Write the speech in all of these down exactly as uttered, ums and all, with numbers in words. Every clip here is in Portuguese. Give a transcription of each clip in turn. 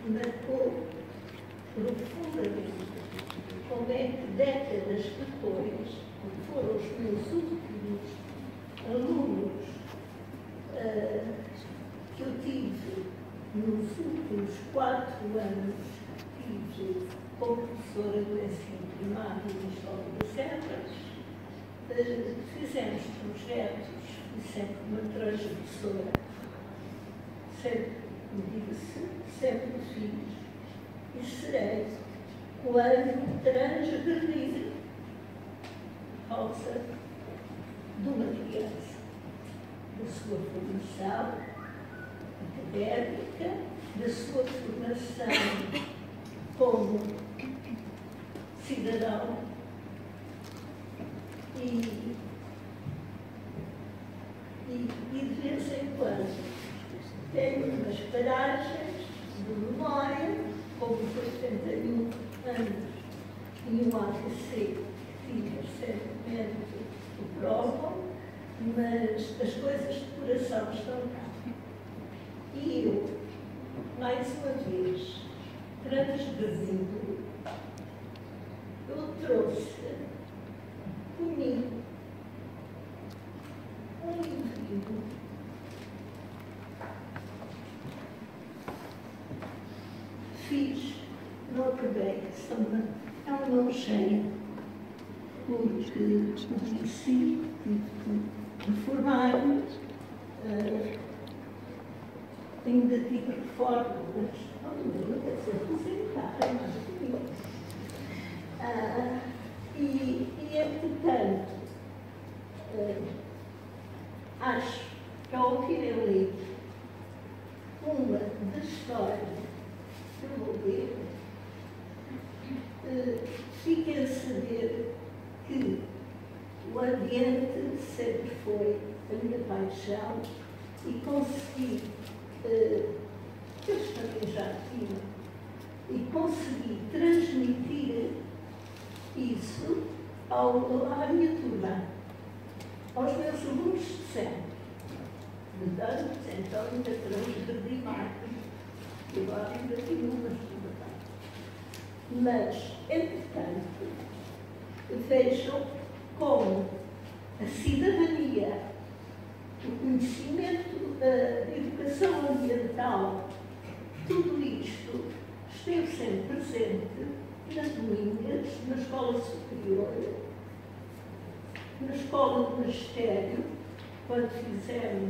marcou profundamente como é que décadas depois foram os meus últimos alunos uh, que eu tive nos últimos quatro anos que tive como professora do ensino primário na Escola das Serras. Uh, fizemos projetos e sempre uma transgressora, sempre me disse, sempre fiz e serei quando transgredir a causa de uma criança, da sua formação académica, da sua formação como cidadão e, e, e de vez em quando tenho umas paragens de memória, como foi setenta e um anos e um A V C que tinha recentemente o provam, mas as coisas de coração estão cá. E eu, mais uma vez, transgredindo, eu trouxe comigo um indivíduo fiz, não acabei, é uma mão cheia, porque disse que me formar-me, uh, ainda tive reformas, não deve ser aposentada, é mais comigo. Uh, e, e, entretanto, uh, acho que ao ouvir eu li uma das histórias que eu vou ler, uh, fiquei a saber que o ambiente sempre foi a minha paixão e consegui, uh, eles também já tinham, e consegui transmitir isso ao, à minha turma, aos meus alunos de sempre. De anos, então ainda transgredi mais. Agora ainda tenho umas dificuldades. Mas, entretanto, vejam como a cidadania, o conhecimento da educação ambiental, tudo isto esteve sempre presente nas Moinhas, na escola superior, na escola do magistério, quando fizemos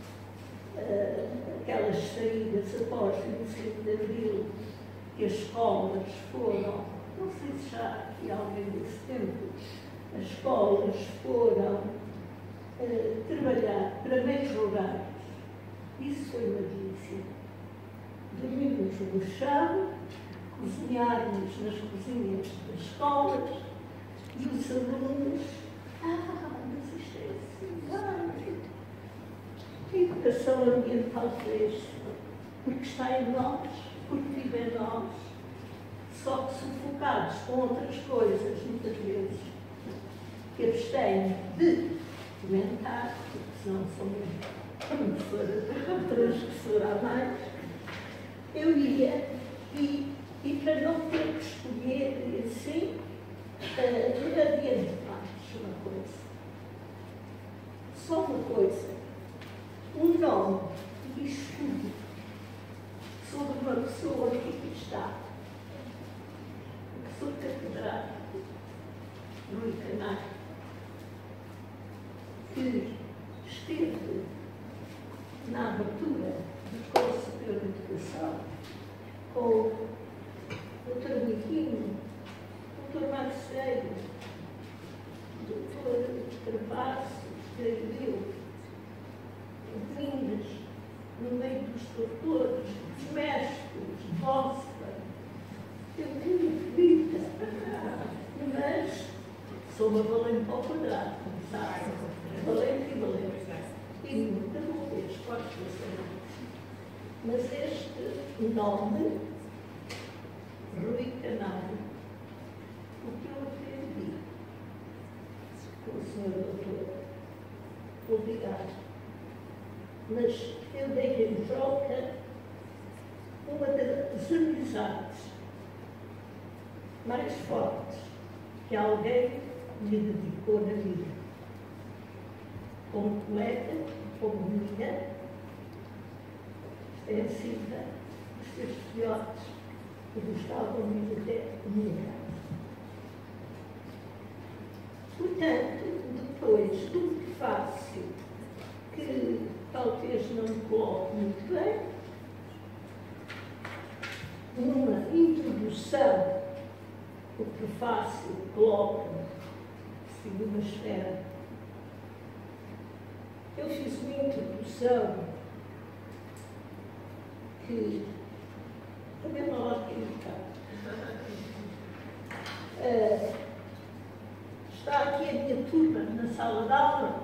uh, aquelas saídas após o vinte e cinco de abril, que as escolas foram, não sei se já aqui alguém desse tempo, as escolas foram uh, trabalhar para meios rurais. Isso foi uma delícia. Dormimos no chão, cozinharmos nas cozinhas das escolas e os alunos, ah, mas isto é assim, ah, a educação ambiental fez, porque está em nós, porque vive em nós, só que sufocados com outras coisas, muitas vezes, que abstêm de comentar, porque senão sou muito transgressora a mais, eu ia e, e para não ter que escolher, e assim, uh, adiante mais uma coisa. Só uma coisa. Um nome de estudo sobre uma pessoa que aqui está. O professor catedrático, Rui Canário, que esteve na abertura da Escola Superior de Educação com o doutor Miquinho, o doutor Marceiro, o doutor Carvalho, Gabriel, vindas no meio dos doutores, dos mestres, vossa, eu tenho vida, mas sou uma valente ao quadrado, sabe? Valente e valente. E nunca vou ver as quatro pessoas. Mas este nome, Rui Canário, o que eu aprendi com o senhor doutor, obrigado. Mas eu dei em troca uma das as amizades mais fortes que alguém lhe dedicou na vida. Como colega, como amiga, têm sido os seus filhotes que gostavam de ir até a minha casa. Portanto, depois do prefácio, que talvez não me coloque muito bem, numa introdução, o prefácio coloca-se numa esfera. Eu fiz uma introdução que também não lá que uh, está aqui a minha turma na sala de aula,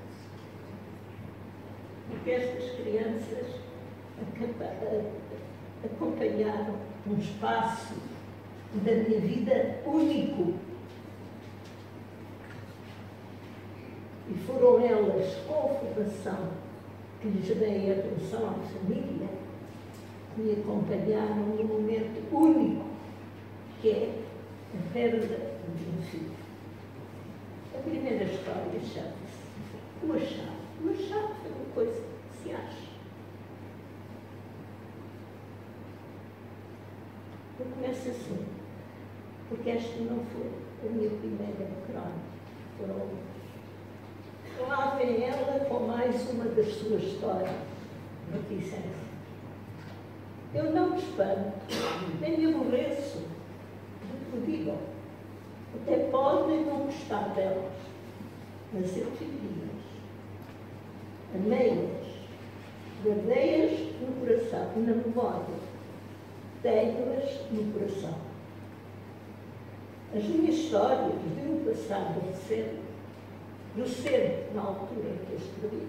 porque estas crianças acompanharam um espaço da minha vida único. E foram elas, com a formação que lhes dei a atenção à família, que me acompanharam num momento único, que é a perda de um filho. A primeira história chama-se O Achado. O Achado é uma coisa que se acha. Eu começo assim, porque esta não foi a minha primeira crónica, foram outras. Lá vem ela com mais uma das suas histórias, reticência. Eu não me espanto, nem me aborreço do que digam. Até podem não gostar delas, mas eu vivi-as, amei-as, guardei-as no coração, na memória, tenho-as no coração. As minhas histórias de um passado recente, recente na altura em que eu escrevi,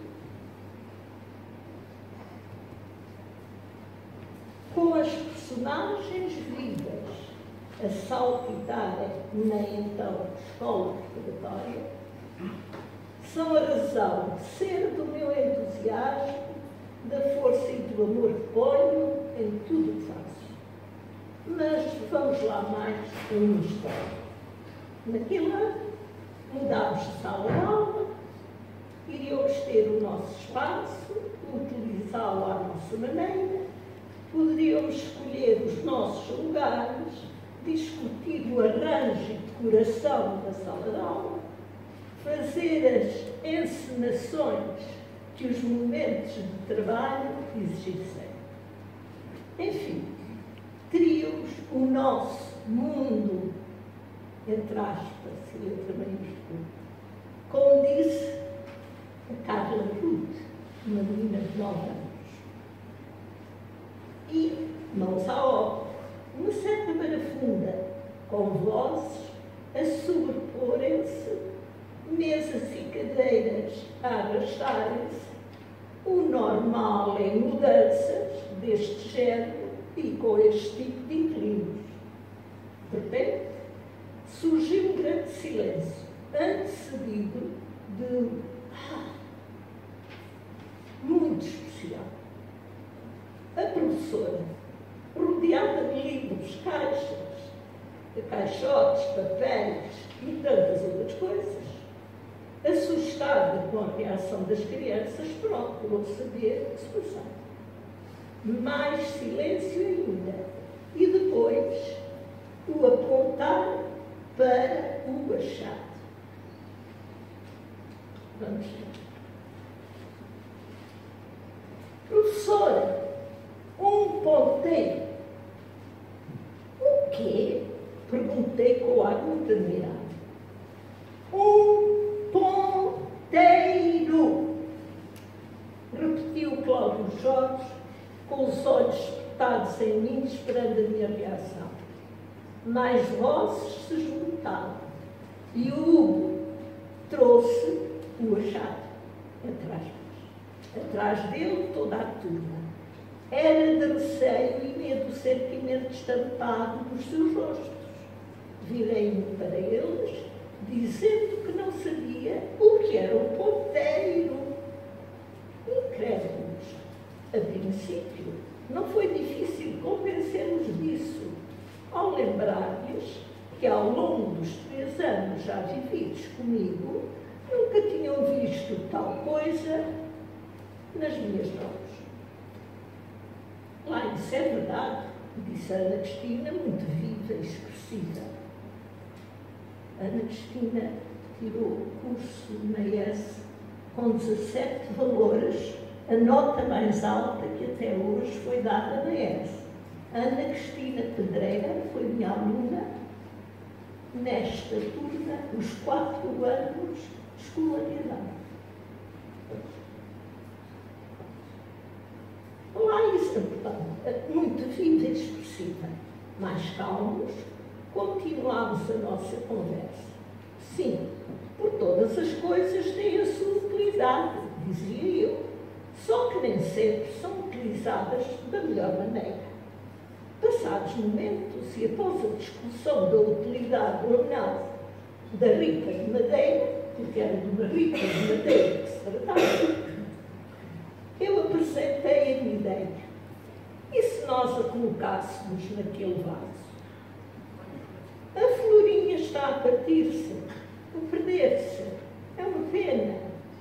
com as personagens vivas a saltitarem na então escola preparatória, são a razão de ser do meu entusiasmo, da força e do amor que ponho em tudo o que faço. Mas vamos lá mais a uma história. Naquele ano, mudámos de sala de aula, iríamos ter o nosso espaço, utilizá-lo à nossa maneira, poderíamos escolher os nossos lugares, discutir o arranjo e decoração da sala de aula, fazer as encenações que os momentos de trabalho exigissem. Enfim, teríamos o nosso mundo, entre aspas, e letra maiúscula, como disse a Carla Ruth, uma menina de nove anos. E, mãos à obra, uma certa marafunda, com vozes a sobreporem-se, mesas e cadeiras a arrastarem-se, o normal em mudanças deste género e com este tipo de inquilinos. De repente, surgiu um grande silêncio, antecedido de um ah, muito especial. A professora, rodeada de livros, caixas, de caixotes, papéis e tantas outras coisas, assustada com a reação das crianças, procurou saber o que se passava. Mais silêncio ainda. E depois o apontar para o achado. Vamos ver. Professora, um ponteiro. O quê? Perguntei com ar muito admirado. Um ponteiro, repetiu Cláudio Jorge, com os olhos espetados em mim, esperando a minha reação. Mais vozes se juntaram e o Hugo trouxe o achado, entre aspas. Atrás dele, toda a turma. Era de receio e medo o sentimento estampado nos seus rostos. Virei-me para eles, dizendo que não sabia o que era um ponteiro. Incrédulos, a princípio, Não foi difícil convencê-los disso, ao lembrar-lhes que ao longo dos três anos já vividos comigo, nunca tinham visto tal coisa nas minhas mãos. Lá, isso é verdade, disse a Ana Cristina, muito viva e expressiva. Ana Cristina tirou o curso na I E S com dezassete valores, a nota mais alta que até hoje foi dada na I E S. Ana Cristina Pedreira foi minha aluna nesta turma, os quatro anos de escolaridade. Lá isso, portanto, muito viva e expressiva. Mais calmos, continuámos a nossa conversa. Sim, por todas as coisas têm a sua utilidade, dizia eu, só que nem sempre são utilizadas da melhor maneira. Passados momentos e após a discussão da utilidade ou não da ripa de madeira, porque era de uma ripa de madeira que se tratava, eu apresentei a minha ideia. E se nós a colocássemos naquele vaso? A florinha está a partir-se, a perder-se. É uma pena.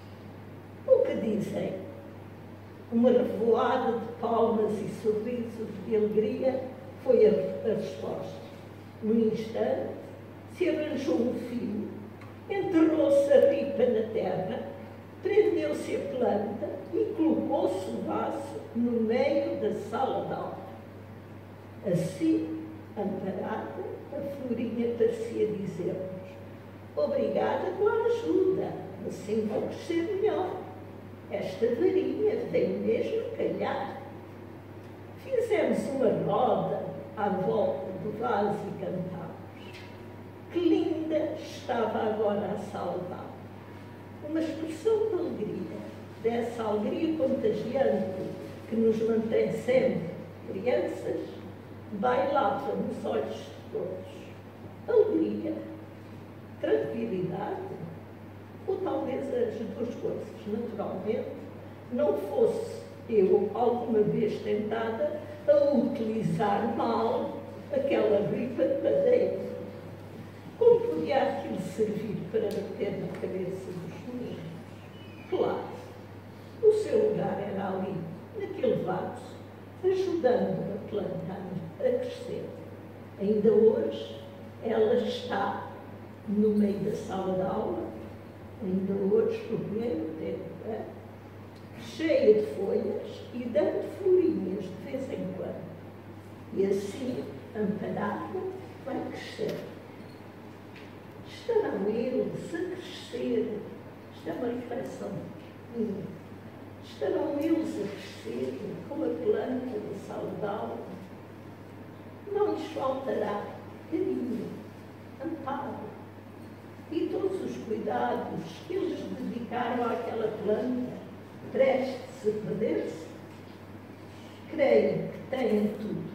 O que dizem? Uma revoada de palmas e sorrisos de alegria foi a, a resposta. No instante, se arranjou um fio, enterrou-se a ripa na terra, prendeu-se a planta e colocou-se o vaso no meio da sala de aula. Assim, amparada, a florinha parecia dizer-nos: obrigada pela ajuda, assim vou crescer melhor. Esta varinha tem mesmo calhar. Fizemos uma roda à volta do vaso e cantámos. Que linda estava agora a sala de aula. Uma expressão de alegria, dessa alegria contagiante que nos mantém sempre crianças, bailava nos olhos de todos. Alegria, tranquilidade, ou talvez as duas coisas. Naturalmente, não fosse eu alguma vez tentada a utilizar mal aquela ripa de madeira. Como podia aquilo servir para bater na cabeça dos meninos? Claro, o seu lugar era ali, naquele vaso, ajudando a planta a crescer. Ainda hoje, ela está no meio da sala de aula, ainda hoje, no primeiro tempo, é? Cheia de folhas e dando florinhas de vez em quando. E assim, amparada, vai crescer. Estarão eles a crescer, isto é uma reflexão minha, estarão eles a crescer como a planta da sala de aula? Não lhes faltará carinho, amparo e todos os cuidados que eles dedicaram àquela planta, prestes a perder-se? Creio que têm tudo.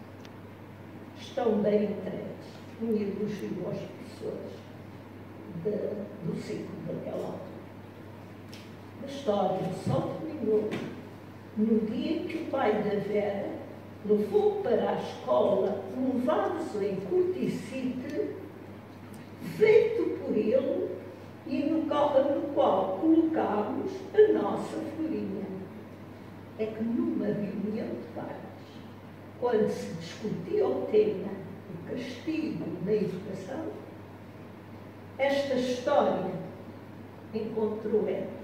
Estão bem entregues. Um elogio aos professores de, do ciclo daquela altura. A história só terminou no dia que o pai da Vera levou para a escola um vaso em corticite feito por ele e no qual, no qual colocámos a nossa florinha. É que numa reunião de pais, quando se discutia o tema do castigo na educação, esta história encontrou eco.